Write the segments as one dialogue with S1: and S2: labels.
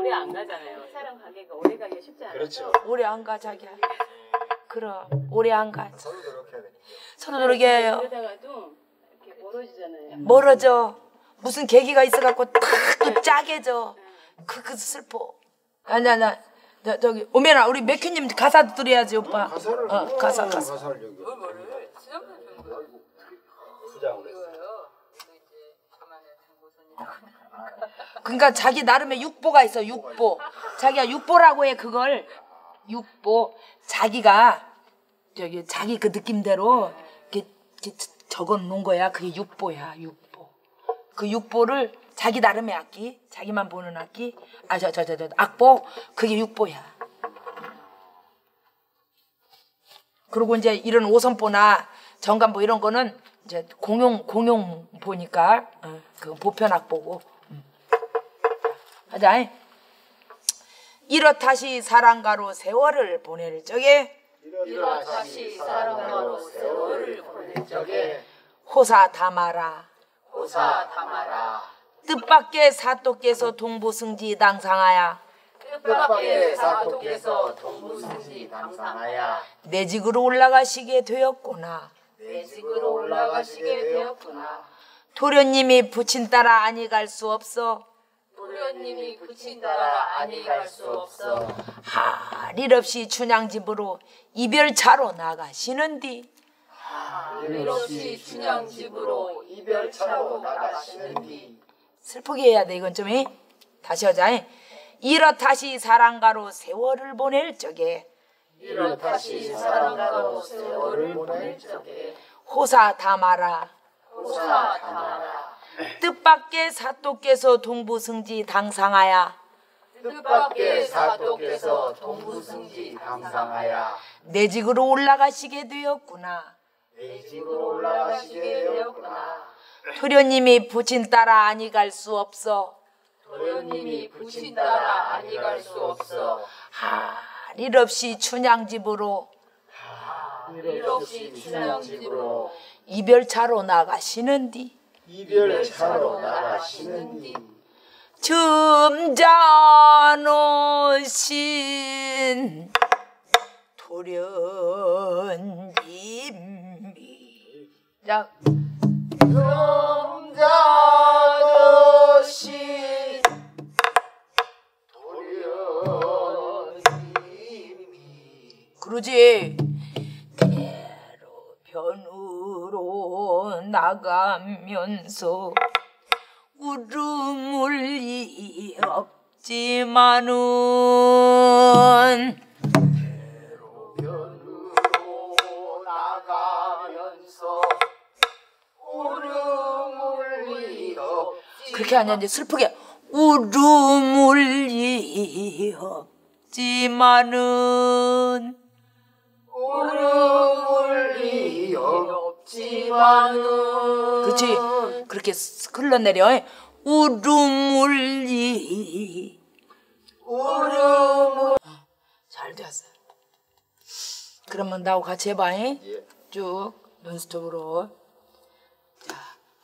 S1: 오래 안 가잖아요. 사람 관계가 오래 가기가 쉽지 않아요.
S2: 그렇죠.
S3: 오래 안 가 자기야. 그럼 오래 안 가.
S2: 서로 노력해야 되니까.
S3: 서로 노력해요.
S1: 그러다가도 이렇게 멀어지잖아요.
S3: 멀어져. 무슨 계기가 있어갖고 탁또 짜게져. 그 슬퍼. 아니야 저기 오메라 우리 맥큐님 가사 들어야지 오빠.
S2: 가사를
S3: 가사.
S2: 가사를 여기.
S1: 뭐를 지난번에 배운 거예요.
S2: 부장으로 했어.
S1: 이거요. 이거 이제 저만의 당고선이라고.
S3: 그러니까 자기 나름의 육보가 있어. 육보. 자기가 육보라고 해 그걸. 육보. 자기가 저기 자기 그 느낌대로 이렇게 적어 놓은 거야. 그게 육보야. 육보. 그 육보를 자기 나름의 악기, 자기만 보는 악기, 악보, 그게 육보야. 그리고 이제 이런 오선보나 정간보 이런 거는 이제 공용 보니까 그 보편 악보고. 하자. 이렇다시 사랑가로 세월을 보낼 적에
S1: 이렇다시 사랑가로 세월을 보낼 적에
S3: 호사 담아라.
S1: 호사 담아라.
S3: 뜻밖의 사또께서 동부승지 당상하야.
S1: 뜻밖의 사또께서 동부승지 당상하야.
S3: 내 직으로 올라가시게 되었구나.
S1: 내 직으로 올라가시게 되었구나.
S3: 도련님이 부친 따라 아니 갈 수 없어.
S1: 도련님이 부친 따라 아니 갈 수 없어.
S3: 할 일 없이 춘향집으로 이별차로 나가시는디.
S1: 일 없이 춘향집으로 이별차로 나가시는디.
S3: 슬프게 해야 돼 이건 좀. 다시 하자. 이렇다시 사랑가로 세월을 보낼 적에
S1: 이렇다시 사랑가로 세월을 보낼 적에
S3: 호사 담아라.
S1: 호사 담아라.
S3: 뜻밖의 사또께서 동부승지 당상하야.
S1: 뜻밖의 사또께서 동부승지 당상하야.
S3: 내 직으로 올라가시게 되었구나.
S1: 내 집으로 올라가시게 되었구나.
S3: 도련님이 부친 따라 아니 갈 수 없어.
S1: 도련님이 부친 따라 아니 갈 수 없어.
S3: 할 일 없이 춘향집으로
S1: 일 없이 춘향집으로
S3: 이별차로 나가시는디.
S2: 이별차로 나가시는디.
S3: 점잖으신 도련님이 자
S2: 점잖으신 도련님이.
S3: 그러지. 대로변으로 나가면서 울음을 없지만은
S2: 대로변으로 나가면서 울음을 없지.
S3: 그렇게 아니야. 이제 슬프게 울음을 없지만은
S2: 울음을 없지만은.
S3: 그렇지. 그렇게 흘러내려. 울음을 잘 됐어. 그러면 나하고 같이 해봐.
S2: 예.
S3: 쭉 논스톱으로. 자,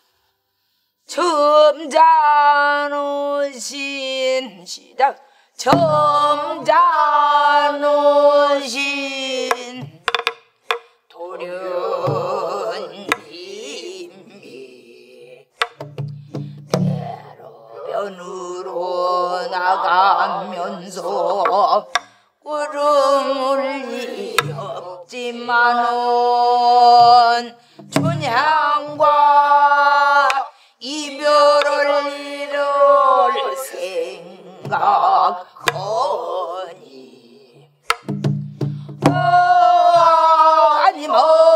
S3: 점잖으신 시작. 점잖으신 도련님이 대로변으로 나가면서 울음을 없지만은 춘향과 이별을 이룰 생각하니 아니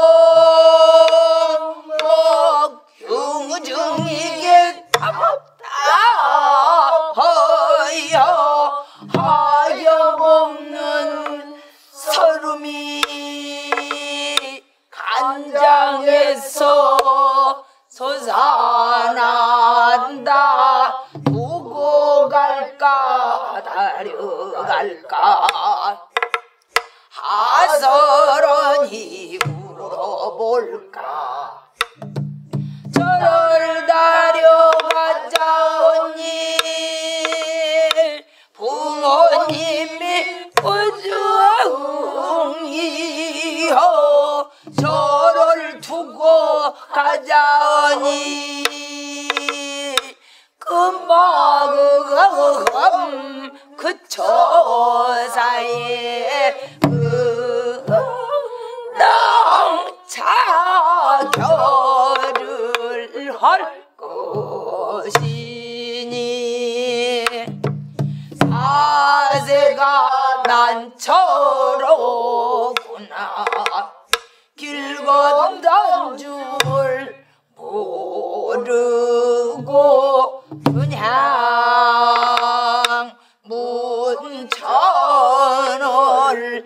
S3: 흉중이게 답없다 허여 하염없는 서름이 간장에서 솟아난다. 두고 갈까 다려갈까 하서런히 울어볼까. 저를 다려가자 언니 길건 줄 모르고 그냥 문천을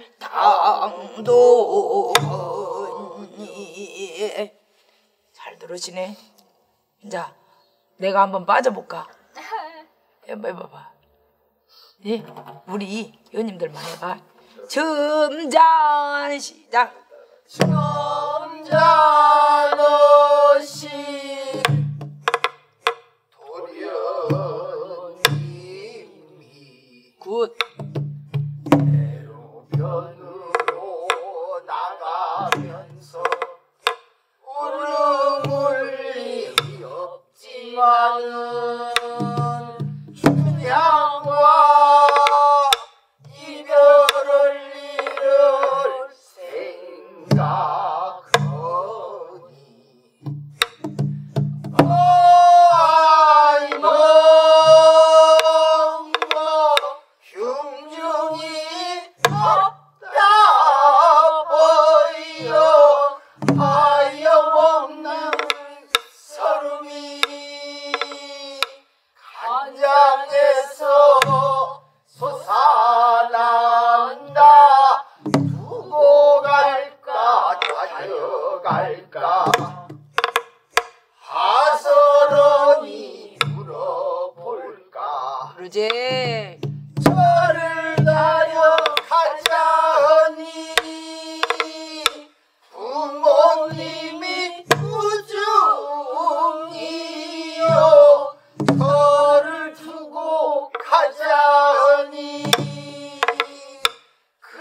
S3: 당도니. 잘 들으시네. 자, 내가 한번 빠져볼까? 해봐봐. 예, 우리 회원님들만 해봐. 점잔 시작.
S2: 점잔어시 도련님이
S3: 굿.
S2: 배로변으로 나가면서 울음을 리 없지만은 춘향과 이별을 일을 생각하니 아이 멍멍 흉중이 없다보여 하여먹는 서름이 간장에서 솟아난다. 두고 갈까 다녀갈까 하서러니 물어볼까.
S3: 그러지.
S2: 저를 다녀가자니 부모님이 우중이요. 저를 두고 가자니 그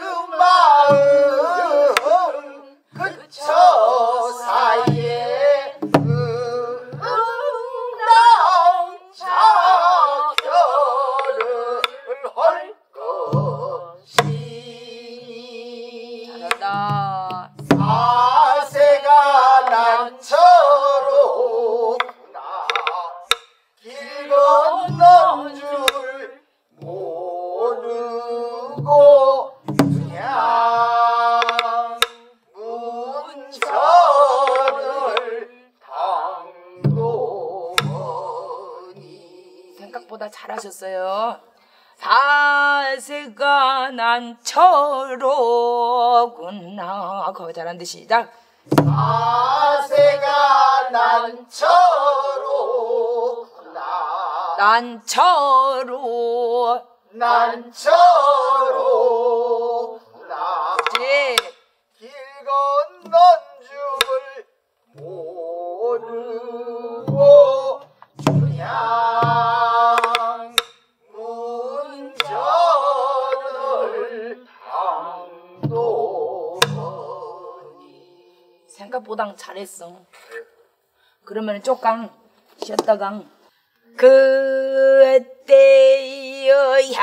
S2: 마음 그저 사이에 자결을 할 것이니
S3: 잘한다.
S2: 사세가 난처로구나. 길 건넌 줄 모르고 그냥 문전을 당도니.
S3: 생각보다 잘하셨어요. 사세가 난처로구나. 거기 잘한 듯이 시작.
S2: 사세가 난처로구나. 난처로구나.
S3: 그렇지.
S2: 길 건넌 줄 모르고 그냥 문전을 당도니.
S3: 생각보다 잘했어. 그러면 조금 쉬었다가 그때여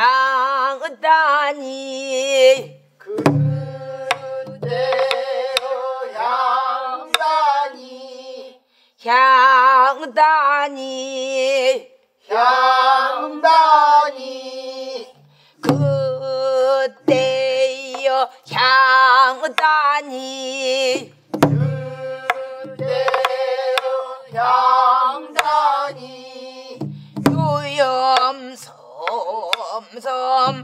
S3: 향단이
S2: 그대여 향단이
S3: 그때여 향단이
S2: 그대여 향단이
S3: 요염섬섬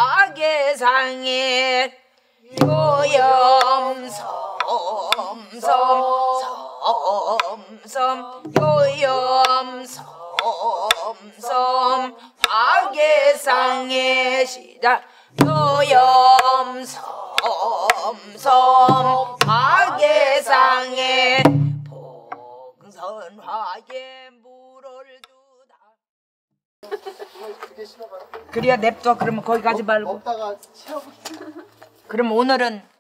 S3: 화계상에 요염섬섬섬 요염섬섬 화계상에 시작. 요염섬섬 화계상에 봉선화계 물을 두다. 그래야 냅둬. 그러면 거기 가지 말고.
S2: 먹다가 채워.
S3: 그럼 오늘은